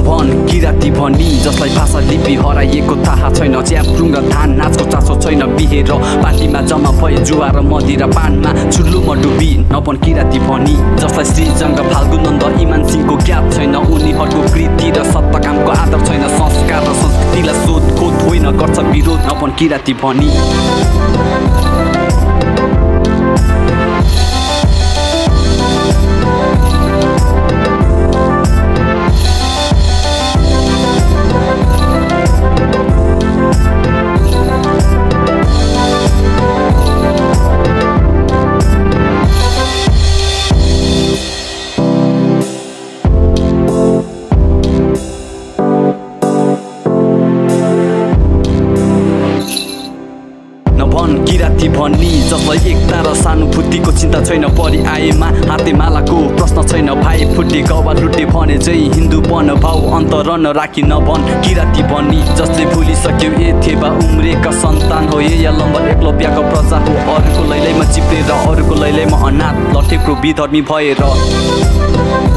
नभन किराती भनी जसलाई भाषा लिपि हराइएको थाहा छैन च्याप्रुङ र धान नाचको चासो छैन बिहे र पार्टीमा जम्मा भए जुवा र मदिरा पानमा छुल्लुमा डुबी नभन किराती भनी जसलाई श्रीजङ्ग फाल्गु नन्द इमान सिंहको ज्ञात छैन उनीहरूको कृति र सत्ताकामको आदर छैन संस्कार र संस्कृतिलाई सोधखोज होइन गर्छ विरोध नभन किराती भनी किराती भनी जसलाई एकता र सानुभूतिको चिन्ता छैन परि आएमा हातेमालाको प्रश्न छैन भाइ फुटे गवा लुटे भने चाहिँ हिन्दू बन भाउ अन्तर नराखी नभन किराती भनी जसले भुलिसक्यो थेबा उम्रेका सन्तान हो या लम्बर एकलव्यको प्रजा हो अरूको लैलैमा चिप्लेर अरूको लैलैमा अनाथ लठेको विधर्मी भएर